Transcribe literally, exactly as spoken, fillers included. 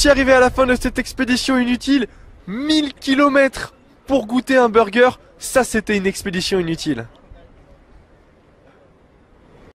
aussi arrivé à la fin de cette expédition inutile. mille kilomètres pour goûter un burger, ça c'était une expédition inutile.